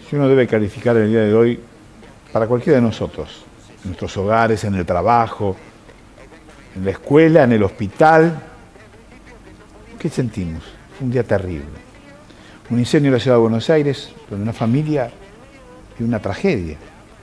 Si uno debe calificar el día de hoy para cualquiera de nosotros, en nuestros hogares, en el trabajo, en la escuela, en el hospital, ¿qué sentimos? Fue un día terrible. Un incendio en la ciudad de Buenos Aires, donde una familia y una tragedia.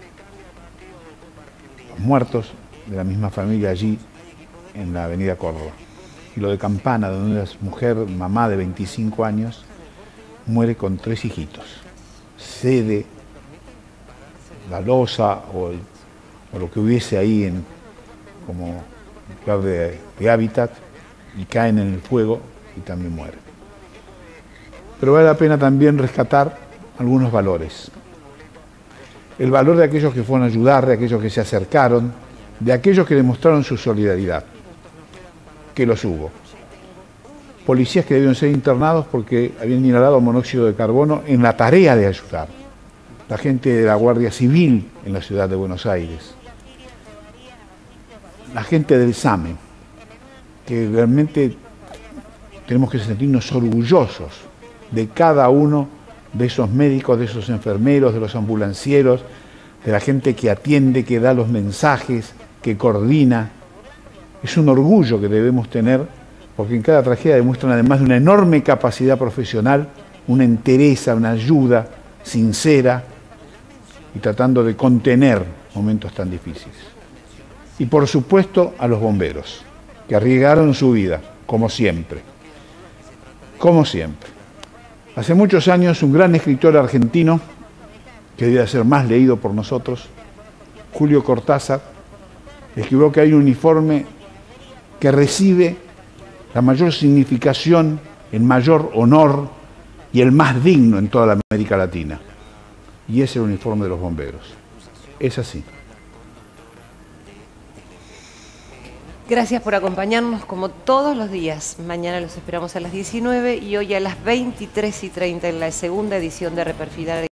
Los muertos de la misma familia allí en la avenida Córdoba. Y lo de Campana, donde una mujer, mamá de 25 años, muere con 3 hijitos. Cede la losa o lo que hubiese ahí como lugar de hábitat y caen en el fuego y también mueren. Pero vale la pena también rescatar algunos valores. El valor de aquellos que fueron a ayudar, de aquellos que se acercaron, de aquellos que demostraron su solidaridad, que los hubo. Policías que debieron ser internados porque habían inhalado monóxido de carbono en la tarea de ayudar. La gente de la Guardia Civil en la ciudad de Buenos Aires. La gente del SAME, que realmente tenemos que sentirnos orgullosos de cada uno de esos médicos, de esos enfermeros, de los ambulancieros, de la gente que atiende, que da los mensajes, que coordina. Es un orgullo que debemos tener, porque en cada tragedia demuestran, además de una enorme capacidad profesional, una entereza, una ayuda sincera y tratando de contener momentos tan difíciles. Y por supuesto a los bomberos, que arriesgaron su vida, como siempre. Como siempre. Hace muchos años un gran escritor argentino, que debe ser más leído por nosotros, Julio Cortázar, escribió que hay un uniforme que recibe la mayor significación, el mayor honor y el más digno en toda la América Latina. Y es el uniforme de los bomberos. Es así. Gracias por acompañarnos como todos los días. Mañana los esperamos a las 19 y hoy a las 23:30 en la segunda edición de Reperfilar.